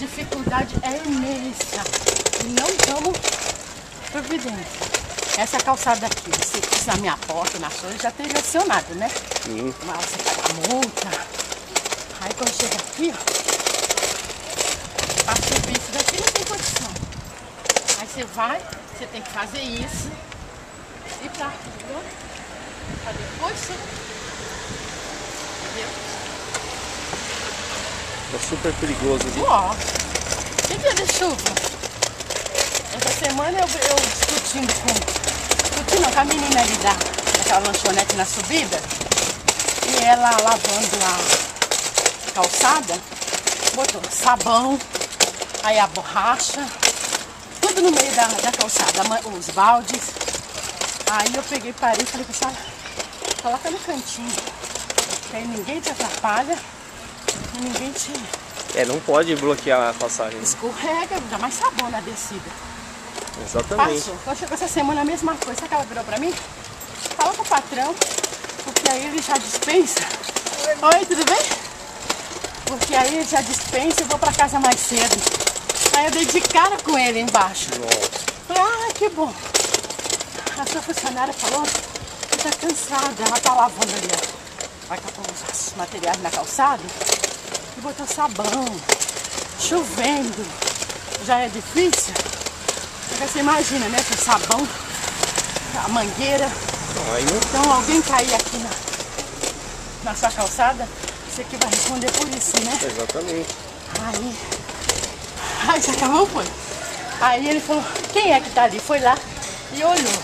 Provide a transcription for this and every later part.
dificuldade é imensa e não damos providência. Essa calçada aqui, você pisa na minha porta, na sua, já teria acionado, né? Sim. Mas você paga a multa. Aí quando chega aqui, ó, pra subir isso daqui não tem condição. Aí você vai, você tem que fazer isso e pra depois você... Entendeu? É super perigoso, viu? Ó, que dia de chuva? Essa semana eu discutindo com a menina ali daquela lanchonete na subida, e ela lavando a calçada, botou sabão, aí a borracha, tudo no meio da calçada, os baldes. Aí eu peguei, parei e falei com ela, coloca no cantinho, que aí ninguém te atrapalha e ninguém te... Não pode bloquear a passagem. Escorrega, dá mais sabão na descida. Exatamente. Passou. Quando chegou essa semana a mesma coisa. Sabe o que ela virou pra mim? Fala com o patrão, porque aí ele já dispensa. Oi, tudo bem? Porque aí ele já dispensa e eu vou pra casa mais cedo. Aí eu dei de cara com ele embaixo. Nossa. Falei, que bom. A sua funcionária falou que tá cansada. Ela tá lavando ali, ó. Vai com os materiais na calçada e botou sabão. Chovendo. Já é difícil. Você imagina, né? Com sabão, a mangueira. Então alguém cair aqui na sua calçada, você que vai responder por isso, né? Exatamente. Aí você acabou, foi. Aí ele falou, quem é que tá ali? Foi lá e olhou.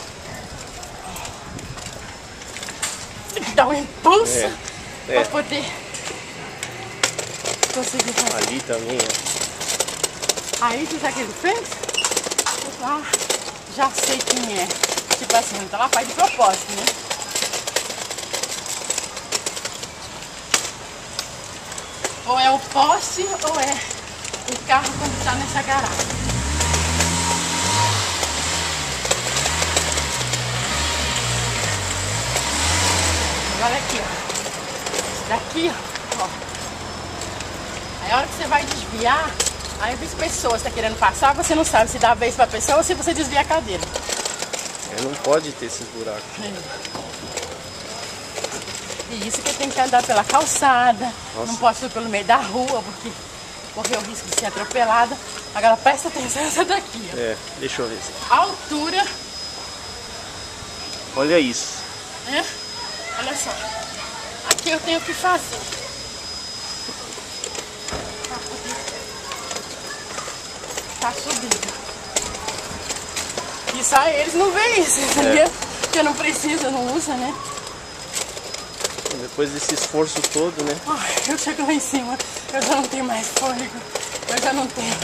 Tem que dar um impulso pra poder conseguir fazer. Ali também, ó. Aí, você sabe o que ele fez? Ah, já sei quem é. Tipo assim, então ela faz de propósito, né? Ou é o poste ou é o carro quando tá nessa garagem. Olha aqui, ó. Esse daqui, ó. Aí a hora que você vai desviar, aí as pessoas tá querendo passar, você não sabe se dá a vez pra pessoa ou se você desvia a cadeira. Não pode ter esses buracos. E isso que tem que andar pela calçada. Nossa. Não posso ir pelo meio da rua, porque corre o risco de ser atropelada. Agora presta atenção nessa daqui, ó. Deixa eu ver. A altura. Olha isso. Olha só. Aqui eu tenho que fazer. Tá subindo. E só eles não veem isso, entendeu? Porque eu não preciso, eu não uso, né? Depois desse esforço todo, né? Ai, eu chego lá em cima, eu já não tenho mais fôlego. Eu já não tenho.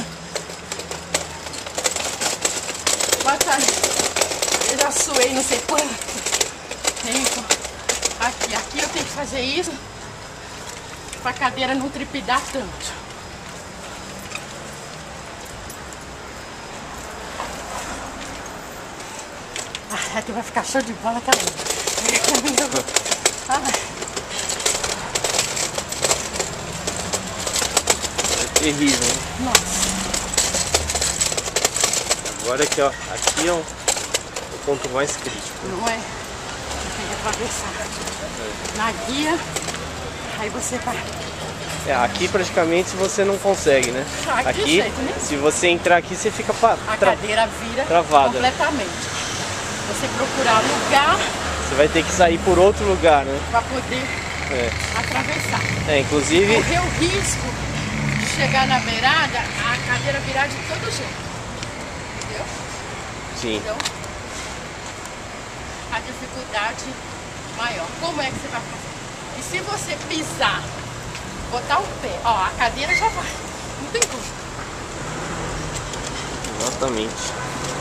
Batalha. Eu já suei não sei quanto tempo. Aqui eu tenho que fazer isso pra cadeira não tripidar tanto. Aqui vai ficar show de bola, cara. É terrível, né? Nossa. Agora aqui, ó. Aqui é o ponto mais crítico. Não é? Tem que atravessar. Na guia, aí você vai. Aqui praticamente você não consegue, né? Aqui jeito, né? Se você entrar aqui, você fica a cadeira vira travada. Completamente. Você procurar lugar. Você vai ter que sair por outro lugar, né? Para poder atravessar. Inclusive... Correr o risco de chegar na beirada, a cadeira virar de todo jeito. Entendeu? Sim. Então, a dificuldade maior. Como é que você vai fazer? E se você pisar, botar o pé, ó, a cadeira já vai. Não tem como. Exatamente.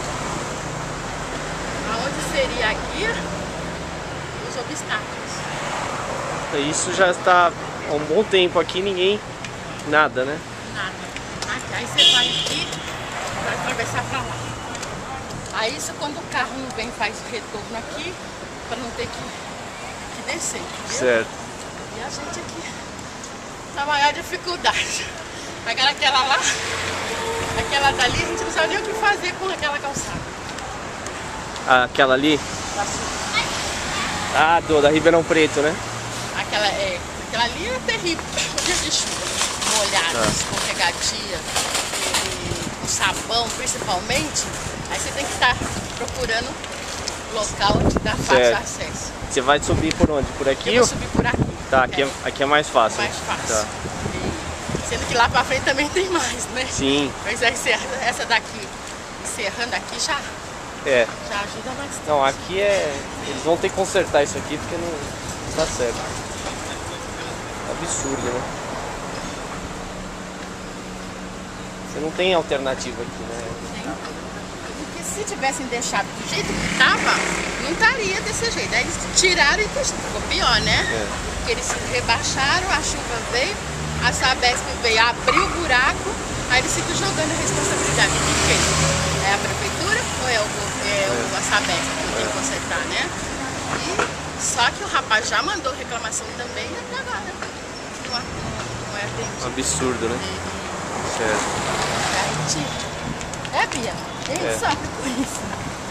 Aonde seria a guia? Os obstáculos. Isso já está há um bom tempo aqui, ninguém... Nada, né? Nada. Aí você vai aqui, vai atravessar pra lá. Aí isso quando o carro não vem, faz o retorno aqui, pra não ter que descer, entendeu? Certo. E a gente aqui, na maior dificuldade. Agora aquela lá, aquela dali, a gente não sabe nem o que fazer com aquela calçada. Aquela ali? Ah, da Ribeirão Preto, né? Aquela ali é terrível. Dias de chuva, molhada, escorregadia, com sabão principalmente. Aí você tem que estar procurando local onde dá fácil acesso. Você vai subir por onde? Por aqui? Eu vou subir por aqui. Tá, aqui é mais fácil. Mais fácil. Tá. Sendo que lá pra frente também tem mais, né? Sim. Mas essa daqui, encerrando aqui já ajuda bastante. Não, aqui eles vão ter que consertar isso aqui porque não tá certo. Absurdo, né? Você não tem alternativa aqui, né? Porque se tivessem deixado do jeito que tava, não estaria desse jeito. Aí eles tiraram e ficou pior, né? Porque eles se rebaixaram, a chuva veio, a Sabesp veio, abriu o buraco, aí eles ficam jogando a responsabilidade de quem? É a prefeitura ou é a Sabesp que tem que consertar, né? E só que o rapaz já mandou reclamação também e até agora não é atendido. Absurdo, né? Certo. Bia, quem sofre com isso?